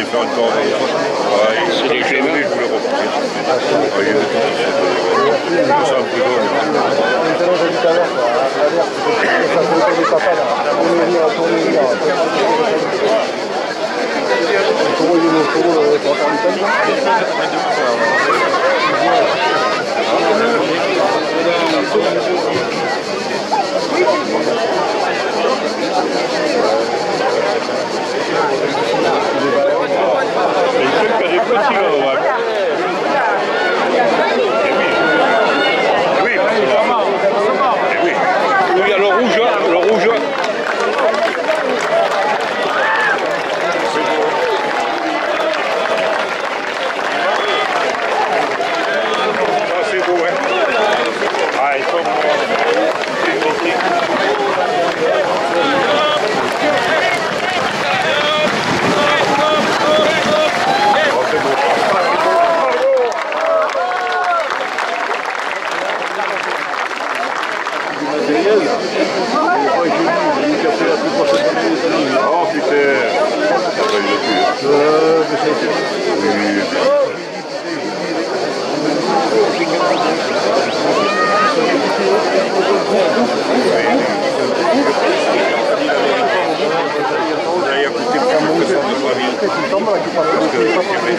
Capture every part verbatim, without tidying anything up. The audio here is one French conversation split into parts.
faire une tournée. Ouais, c'est des clés, je voulais repartir. Ouais, il y a tout ça un peu d'eau. Maintenant, j'ai dit tout à l'heure, à l'heure, ça fait des papas là. On est venu à tourner là. Comment il est le taureau là, pour faire l'Italie? Oh putain, ça va le cul. Euh, mais ça a été... Il y a coûté pas mon sang de trois mille. Parce que il y avait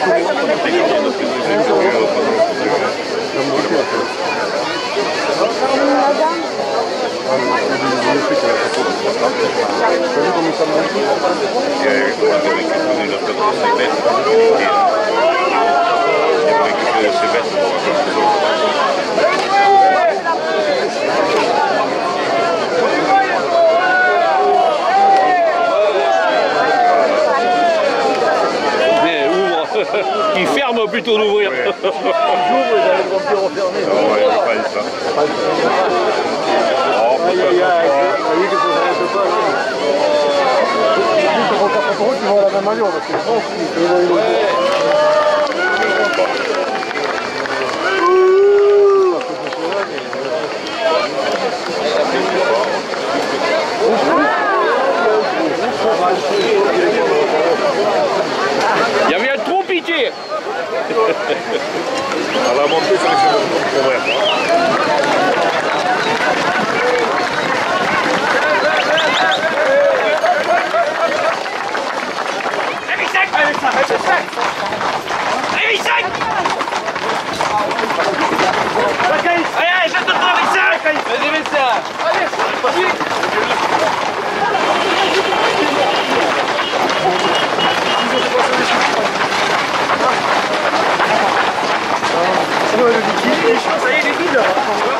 qui ferme plutôt d'ouvrir. Ouais. Un jour, vous allez me dire refermer. Non, ouais, pas dit ça. Pas dit ça. Aïe, aïe, aïe. T'as vu que ça s'arrête pas, là. Juste au quatre euros, tu vois la même allure, parce que je pense qu'ils vont y aller. Il y avait un trou piqué. À la montée, ça laisse le pour vrai. Allez, je te prends avec ça. Vas-y, mets ça. Allez, Ça y est, il est vide.